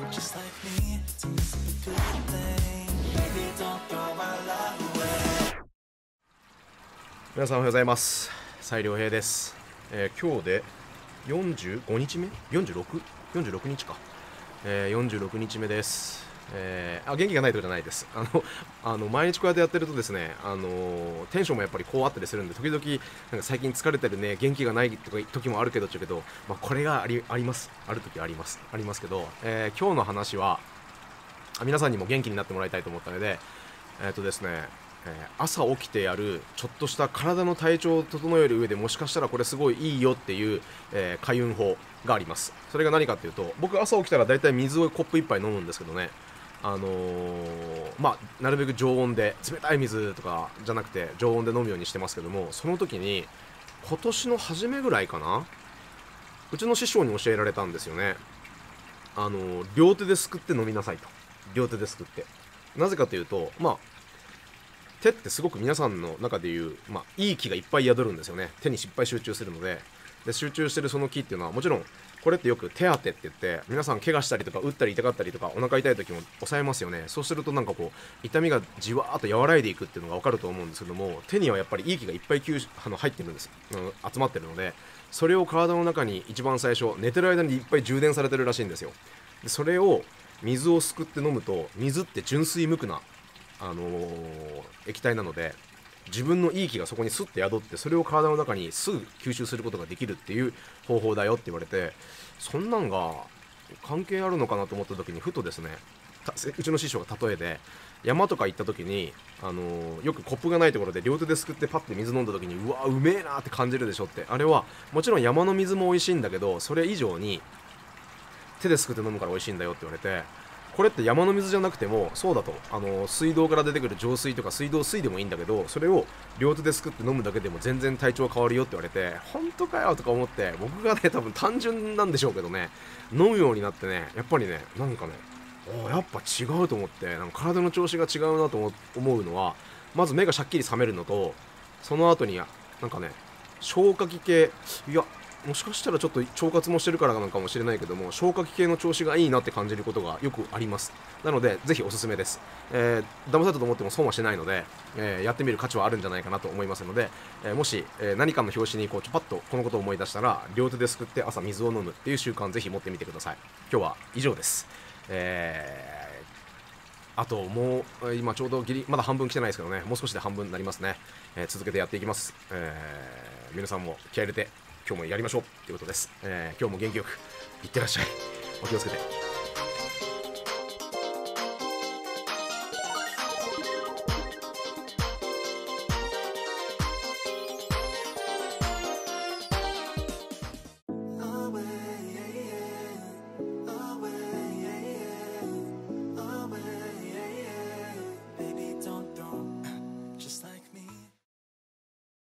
Just like me, it's a good thing. Baby, don't throw my love away. 皆さんおはようございます。蔡良平です。今日で45日目 ?46 日か。46日目です。元気がないとかじゃないです。毎日こうやってやってるとですね、テンションもやっぱりこうあったりするんで、時々なんか最近疲れてるね、元気がないとか時もあるけど、これがあります。ある時ありますけど、今日の話は皆さんにも元気になってもらいたいと思ったので、ですね、朝起きてやるちょっとした体の体調を整える上でもしかしたらこれすごいいいよっていう、開運法があります。それが何かっていうと、僕朝起きたらだいたい水をコップ1杯飲むんですけどね、なるべく常温で、冷たい水とかじゃなくて常温で飲むようにしてますけども、その時に今年の初めぐらいかな、うちの師匠に教えられたんですよね。両手ですくって飲みなさいと。両手ですくって、なぜかというと、手ってすごく皆さんの中でいう、いい気がいっぱい宿るんですよね。手にいっぱい集中するので、集中してるその気っていうのは、もちろんこれってよく手当てって言って、皆さん怪我したりとか打ったり痛かったりとかお腹痛い時も抑えますよね。そうするとなんかこう痛みがじわーっと和らいでいくっていうのが分かると思うんですけども、手にはやっぱりいい気がいっぱい入ってるんです。集まってるので、それを体の中に一番最初寝てる間にいっぱい充電されてるらしいんですよ。でそれを水をすくって飲むと、水って純粋無垢な液体なので、自分のいい気がそこにスッて宿って、それを体の中にすぐ吸収することができるっていう方法だよって言われて、そんなんが関係あるのかなと思った時に、ふとですね、うちの師匠が例えで、山とか行った時に、よくコップがないところで両手ですくってパッて水飲んだ時に、うわうめえなって感じるでしょって。あれはもちろん山の水も美味しいんだけど、それ以上に手ですくって飲むから美味しいんだよって言われて、これって山の水じゃなくてもそうだと、水道から出てくる浄水とか水道水でもいいんだけど、それを両手ですくって飲むだけでも全然体調変わるよって言われて、本当かよとか思って、僕がね、多分単純なんでしょうけどね、飲むようになってね、やっぱりね、なんかね、やっぱ違うと思って、なんか体の調子が違うなと思うのは、まず目がしゃっきり覚めるのと、その後になんかね、消化器系、いやもしかしたらちょっと腸活もしてるからなのかもしれないけども、消化器系の調子がいいなって感じることがよくあります。なのでぜひおすすめです。騙されたと思っても損はしないので、やってみる価値はあるんじゃないかなと思いますので、もし、何かの表紙にこうパッとこのことを思い出したら、両手ですくって朝水を飲むっていう習慣ぜひ持ってみてください。今日は以上です。あともう今ちょうどまだ半分来てないですけどね、もう少しで半分になりますね。続けてやっていきます。皆さんも気合い入れて今日もやりましょうということです。今日も元気よくいってらっしゃい。お気をつけて。